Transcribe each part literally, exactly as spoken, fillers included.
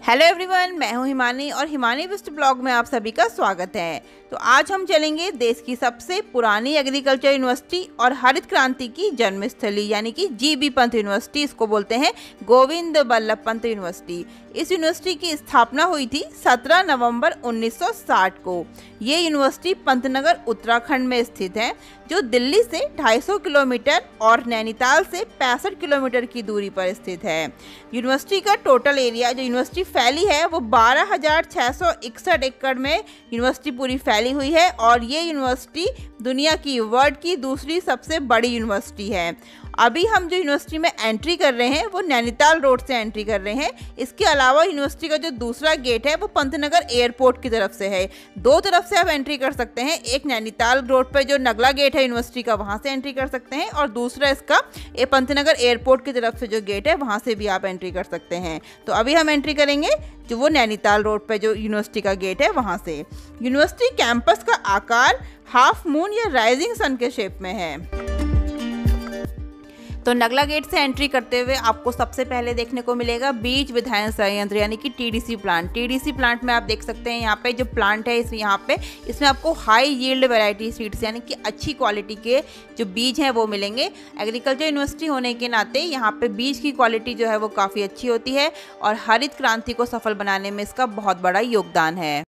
Hello everyone, मैं हूं हिमानी और हिमानी बिस्ट ब्लॉग में आप सभी का स्वागत है। तो आज हम चलेंगे देश की सबसे पुरानी एग्रीकल्चर यूनिवर्सिटी और हरित क्रांति की जन्मस्थली यानी कि जी बी पंत यूनिवर्सिटी, इसको बोलते हैं गोविंद बल्लभ पंत यूनिवर्सिटी। इस यूनिवर्सिटी की स्थापना हुई थी सत्रह नवंबर उन्नीस सौ साठ को। ये यूनिवर्सिटी पंतनगर उत्तराखंड में स्थित है, जो दिल्ली से दो सौ पचास किलोमीटर और नैनीताल से पैंसठ किलोमीटर की दूरी पर स्थित है। यूनिवर्सिटी का टोटल एरिया जो यूनिवर्सिटी फैली है वो बारह हजार छः सौ इकसठ एकड़ में यूनिवर्सिटी पूरी फैली हुई है और ये यूनिवर्सिटी दुनिया की वर्ल्ड की दूसरी सबसे बड़ी यूनिवर्सिटी है। अभी हम जो यूनिवर्सिटी में एंट्री कर रहे हैं वो नैनीताल रोड से एंट्री कर रहे हैं। इसके अलावा यूनिवर्सिटी का जो दूसरा गेट है वो पंतनगर एयरपोर्ट की तरफ से है। दो तरफ से आप एंट्री कर सकते हैं, एक नैनीताल रोड पे जो नगला गेट है यूनिवर्सिटी का, वहाँ से एंट्री कर सकते हैं, और दूसरा इसका ये पंतनगर एयरपोर्ट की तरफ से जो गेट है वहाँ से भी आप एंट्री कर सकते हैं। तो अभी हम एंट्री करेंगे जो वो नैनीताल रोड पे जो यूनिवर्सिटी का गेट है वहाँ से। यूनिवर्सिटी कैंपस का आकार हाफ मून या राइजिंग सन के शेप में है। तो नगला गेट से एंट्री करते हुए आपको सबसे पहले देखने को मिलेगा बीज विधायन संयंत्र यानी कि T D C plant. T D C plant में आप देख सकते हैं यहाँ पे जो प्लांट है इस यहाँ पे इसमें आपको हाई यील्ड वैरायटी सीड्स यानी कि अच्छी क्वालिटी के जो बीज हैं वो मिलेंगे। एग्रीकल्चर यूनिवर्सिटी होने के नाते यहाँ पे बीज की क्वालिटी जो है वो काफ़ी अच्छी होती है और हरित क्रांति को सफल बनाने में इसका बहुत बड़ा योगदान है।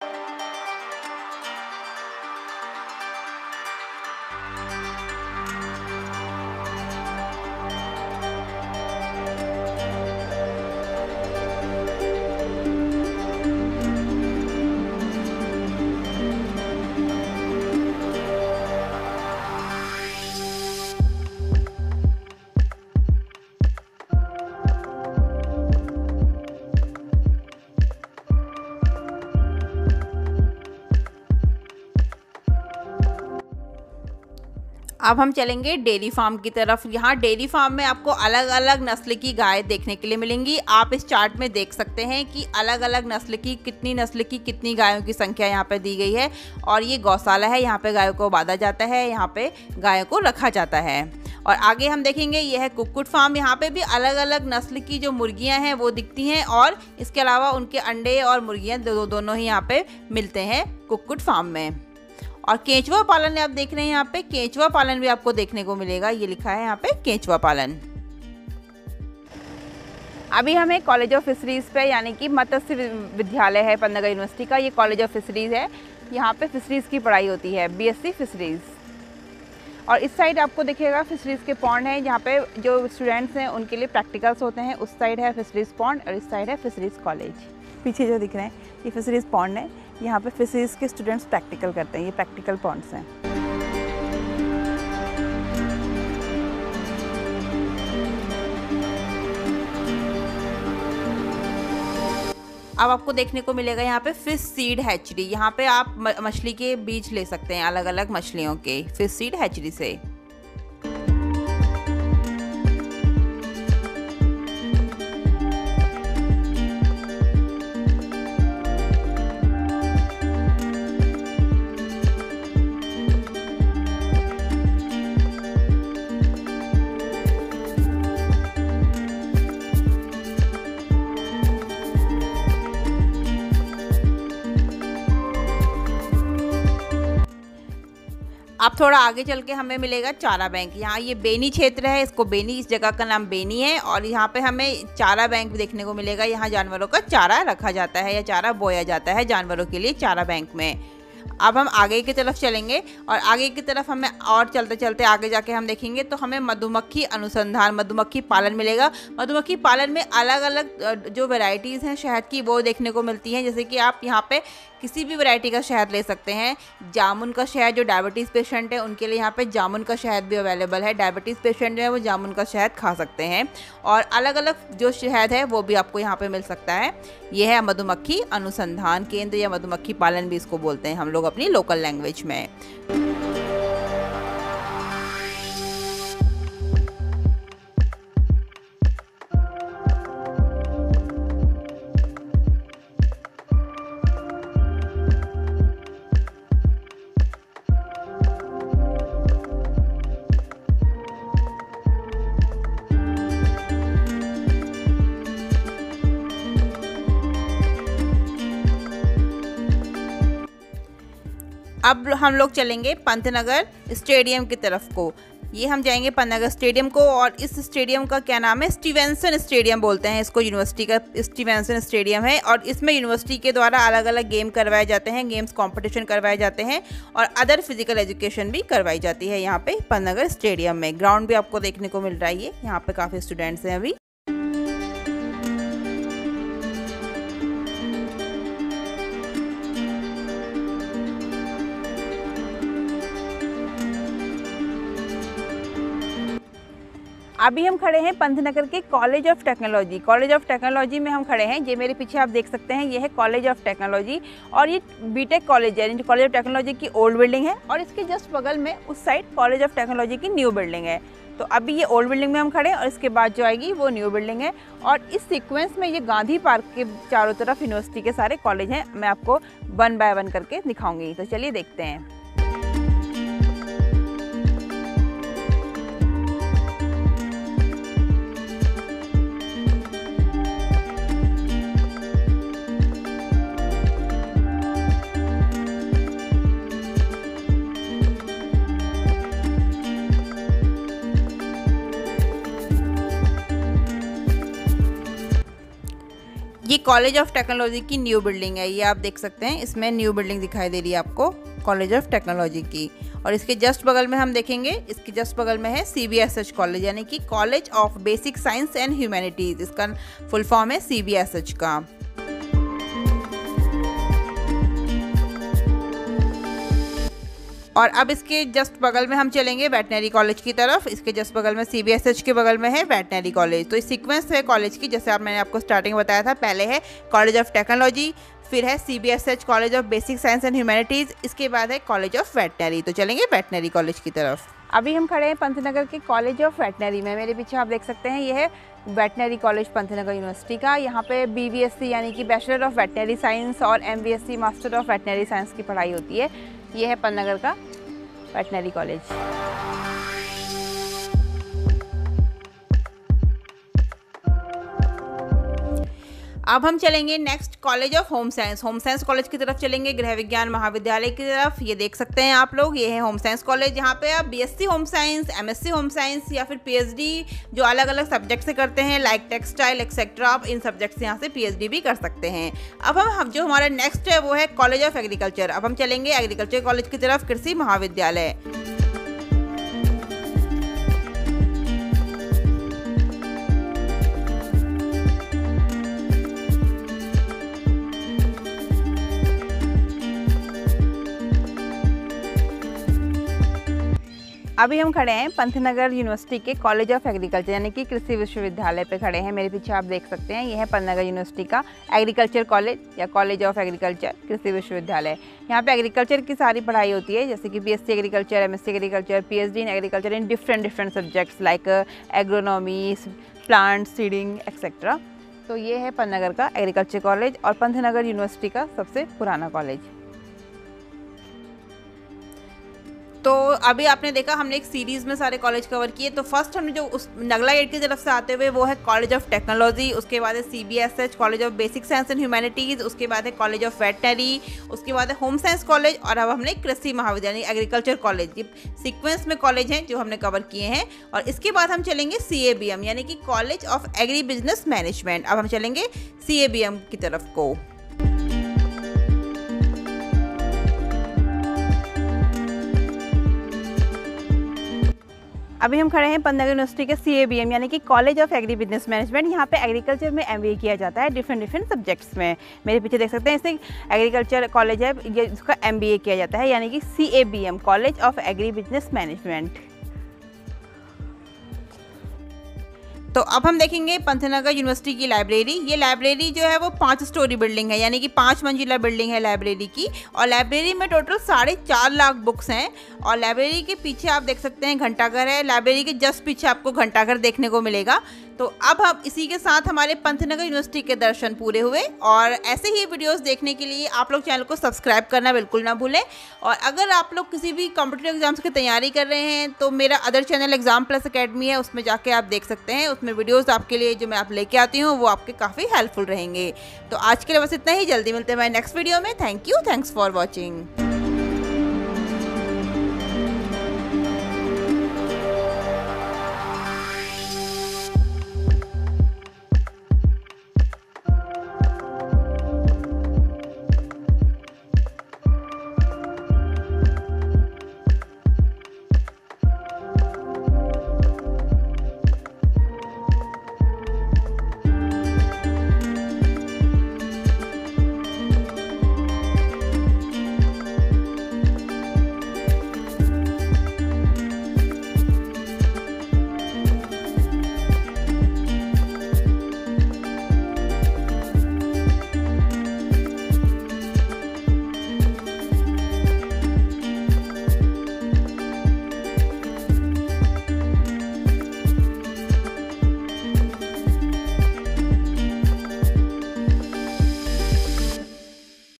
अब हम चलेंगे डेयरी फार्म की तरफ। यहाँ डेयरी फार्म में आपको अलग अलग नस्ल की गाय देखने के लिए मिलेंगी। आप इस चार्ट में देख सकते हैं कि अलग अलग नस्ल की कितनी नस्ल की कितनी गायों की संख्या यहाँ पे दी गई है। और ये गौशाला है, यहाँ पे गायों को बांधा जाता है, यहाँ पे गायों को रखा जाता है। और आगे हम देखेंगे यह है कुक्कुट फार्म। यहाँ पे भी अलग अलग नस्ल की जो मुर्गियाँ हैं वो दिखती हैं और इसके अलावा उनके अंडे और मुर्गियाँ दो, दोनों ही यहाँ पे मिलते हैं कुक्कुट फार्म में। और केंचुआ पालन आप देख रहे हैं, यहाँ पे केंचुआ पालन भी आपको देखने को मिलेगा। ये लिखा है यहाँ पे केंचुआ पालन। अभी हमें कॉलेज ऑफ फिशरीज पे यानी कि मत्स्य विद्यालय है पंतनगर यूनिवर्सिटी का, ये कॉलेज ऑफ फिशरीज है। यहाँ पे फिशरीज की पढ़ाई होती है, बी एस सी फिशरीज। और इस साइड आपको देखिएगा फिशरीज के पॉन्ड है, जहाँ पे जो स्टूडेंट्स हैं उनके लिए प्रैक्टिकल्स होते हैं। उस साइड है फिशरीज पॉन्ड और इस साइड है फिशरीज कॉलेज। पीछे जो दिख रहे हैं ये फिशरीज पॉन्ड है, यहाँ पे फिशरीज के स्टूडेंट्स प्रैक्टिकल करते हैं। ये प्रैक्टिकल पॉन्ड्स हैं। अब आपको देखने को मिलेगा यहाँ पे फिश सीड हैचरी। यहाँ पे आप मछली के बीज ले सकते हैं अलग अलग मछलियों के फिश सीड हैचरी से। अब थोड़ा आगे चल के हमें मिलेगा चारा बैंक। यहाँ ये बेनी क्षेत्र है, इसको बेनी, इस जगह का नाम बेनी है। और यहाँ पे हमें चारा बैंक भी देखने को मिलेगा। यहाँ जानवरों का चारा रखा जाता है या चारा बोया जाता है जानवरों के लिए चारा बैंक में। अब हम आगे की तरफ चलेंगे और आगे की तरफ हमें और चलते चलते आगे जाके हम देखेंगे तो हमें मधुमक्खी अनुसंधान, मधुमक्खी पालन मिलेगा। मधुमक्खी पालन में अलग अलग जो वैरायटीज़ हैं शहद की वो देखने को मिलती हैं। जैसे कि आप यहाँ पे किसी भी वैरायटी का शहद ले सकते हैं। जामुन का शहद, जो डायबिटीज़ पेशेंट है उनके लिए यहाँ पे जामुन का शहद भी अवेलेबल है। डायबिटीज़ पेशेंट जो है वो जामुन का शहद खा सकते हैं। और अलग अलग जो शहद है वो भी आपको यहाँ पे मिल सकता है। ये है मधुमक्खी अनुसंधान केंद्र या मधुमक्खी पालन भी इसको बोलते हैं हम लोग अपनी लोकल लैंग्वेज में। अब हम लोग चलेंगे पंतनगर स्टेडियम की तरफ को। ये हम जाएंगे पंतनगर स्टेडियम को, और इस स्टेडियम का क्या नाम है, स्टीवेंसन स्टेडियम बोलते हैं इसको। यूनिवर्सिटी का स्टीवेंसन स्टेडियम है, और इसमें यूनिवर्सिटी के द्वारा अलग अलग गेम करवाए जाते हैं, गेम्स कंपटीशन करवाए जाते हैं, और अदर फिजिकल एजुकेशन भी करवाई जाती है यहाँ पे पंतनगर स्टेडियम में। ग्राउंड भी आपको देखने को मिल रहा है। यहाँ पे काफ़ी स्टूडेंट्स हैं अभी। अभी हम खड़े हैं पंतनगर के college of technology. College of technology में हम खड़े हैं। ये मेरे पीछे आप देख सकते हैं, ये है कॉलेज ऑफ टेक्नोलॉजी, और ये बीटेक कॉलेज है। कॉलेज ऑफ टेक्नोलॉजी की ओल्ड बिल्डिंग है, और इसके जस्ट बगल में उस साइड कॉलेज ऑफ टेक्नोलॉजी की न्यू बिल्डिंग है। तो अभी ये ओल्ड बिल्डिंग में हम खड़े हैं, और इसके बाद जो आएगी वो न्यू बिल्डिंग है। और इस सीक्वेंस में ये गांधी पार्क के चारों तरफ यूनिवर्सिटी के सारे कॉलेज हैं। मैं आपको वन बाय वन करके दिखाऊंगी, तो चलिए देखते हैं। ये कॉलेज ऑफ टेक्नोलॉजी की न्यू बिल्डिंग है, ये आप देख सकते हैं। इसमें न्यू बिल्डिंग दिखाई दे रही है आपको कॉलेज ऑफ टेक्नोलॉजी की। और इसके जस्ट बगल में हम देखेंगे, इसके जस्ट बगल में है C B S H college, यानी कि college of basic science and humanities. इसका फुल फॉर्म है सी बी एस एच का। और अब इसके जस्ट बगल में हम चलेंगे वेटनरी कॉलेज की तरफ। इसके जस्ट बगल में सी बी एस एच के बगल में है वेटनरी कॉलेज। तो इस सीक्वेंस है कॉलेज की, जैसे आप मैंने आपको स्टार्टिंग में बताया था। पहले है कॉलेज ऑफ टेक्नोलॉजी, फिर है C B S H college of basic science and humanities, इसके बाद है कॉलेज ऑफ वेटनरी। तो चलेंगे वेटनरी कॉलेज की तरफ। अभी हम खड़े हैं पंतनगर के कॉलेज ऑफ वेटनरी में। मेरे पीछे आप देख सकते हैं, ये है वेटनरी कॉलेज पंतनगर यूनिवर्सिटी का। यहाँ पे बी वी एस सी यानी कि बैचलर ऑफ वेटनरी साइंस और M B S C master of veterinary science की पढ़ाई होती है। ये है पंतनगर का वेटनरी कॉलेज। अब हम चलेंगे next college of home science. Home science college की तरफ चलेंगे, गृह विज्ञान महाविद्यालय की तरफ। ये देख सकते हैं आप लोग, ये है होम साइंस कॉलेज। यहाँ पे आप B S C home science, M S C home science या फिर पी एच डी जो अलग अलग सब्जेक्ट से करते हैं, लाइक टेक्सटाइल एक्सेट्रा, आप इन सब्जेक्ट से यहाँ से पी एच डी भी कर सकते हैं। अब हम, हम जो हमारा नेक्स्ट है वो है कॉलेज ऑफ एग्रीकल्चर। अब हम चलेंगे एग्रीकल्चर कॉलेज की तरफ, कृषि महाविद्यालय। अभी हम खड़े हैं पंतनगर यूनिवर्सिटी के कॉलेज ऑफ एग्रीकल्चर यानी कि कृषि विश्वविद्यालय पे खड़े हैं। मेरे पीछे आप देख सकते हैं, ये है पंतनगर यूनिवर्सिटी का एग्रीकल्चर कॉलेज या कॉलेज ऑफ एग्रीकल्चर कृषि विश्वविद्यालय। यहाँ पे एग्रीकल्चर की सारी पढ़ाई होती है, जैसे कि B S C agriculture, M S C agriculture, P H D in agriculture in different different subjects like agronomy, plant seeding etcetera. तो ये है पंतनगर का एग्रीकल्चर कॉलेज और पंतनगर यूनिवर्सिटी का सबसे पुराना कॉलेज। तो अभी आपने देखा, हमने एक सीरीज़ में सारे कॉलेज कवर किए। तो फर्स्ट हमने जो उस नगला गेट की तरफ से आते हुए वो है कॉलेज ऑफ टेक्नोलॉजी, उसके बाद है C B S H college of basic science and humanities, उसके बाद है कॉलेज ऑफ वेटनरी, उसके बाद है होम साइंस कॉलेज, और अब हमने कृषि महाविद्यालय एग्रीकल्चर कॉलेज। ये सीक्वेंस में कॉलेज हैं जो हमने कवर किए हैं। और इसके बाद हम चलेंगे सी ए बी एम यानी कि college of agri business management. अब हम चलेंगे सी ए बी एम की तरफ को। अभी हम खड़े हैं पंतनगर यूनिवर्सिटी के सी ए बी एम यानी कि college of agri business management. यहाँ पे एग्रीकल्चर में एम बी ए किया जाता है डिफरेंट डिफरेंट सब्जेक्ट्स में। मेरे पीछे देख सकते हैं, इसे एग्रीकल्चर कॉलेज है, ये इसका एम बी ए किया जाता है यानी कि C A B M college of agri business management. तो अब हम देखेंगे पंतनगर यूनिवर्सिटी की लाइब्रेरी। ये लाइब्रेरी जो है वो पाँच स्टोरी बिल्डिंग है यानी कि पाँच मंजिला बिल्डिंग है लाइब्रेरी की। और लाइब्रेरी में टोटल साढ़े चार लाख बुक्स हैं। और लाइब्रेरी के पीछे आप देख सकते हैं घंटाघर है। लाइब्रेरी के जस्ट पीछे आपको घंटाघर देखने को मिलेगा। तो अब हम इसी के साथ हमारे पंतनगर यूनिवर्सिटी के दर्शन पूरे हुए। और ऐसे ही वीडियोस देखने के लिए आप लोग चैनल को सब्सक्राइब करना बिल्कुल ना भूलें। और अगर आप लोग किसी भी कॉम्पिटिटिव एग्जाम्स की तैयारी कर रहे हैं तो मेरा other channel exam plus academy है, उसमें जाके आप देख सकते हैं। उसमें वीडियोस आपके लिए जो मैं आप लेके आती हूँ वो आपके काफ़ी हेल्पफुल रहेंगे। तो आज के लिए बस इतना ही, जल्दी मिलते हैं हमारे नेक्स्ट वीडियो में। Thank you, thanks for watching.